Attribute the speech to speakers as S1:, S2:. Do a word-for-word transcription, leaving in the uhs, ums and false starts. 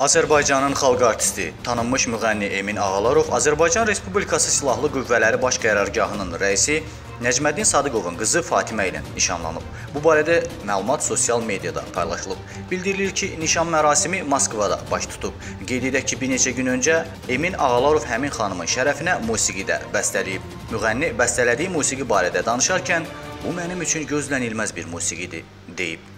S1: Azərbaycanın xalq artisti, tanınmış müğənni Emin Ağalarov Azərbaycan Respublikası Silahlı Qüvvələri Baş Qərargahının rəisi Nəcməddin Sadıqovun qızı Fatimə ilə nişanlanıb. Bu barədə məlumat sosial mediada paylaşılıb. Bildirilir ki, nişan mərasimi Moskvada baş tutub. Qeyd edək ki, bir neçə gün öncə Emin Ağalarov həmin xanımın şərəfinə musiqi də bəstələyib. Müğənni bəstələdiyi musiqi barədə danışarkən, "Bu mənim üçün gözlənilməz bir musiqidir" deyib.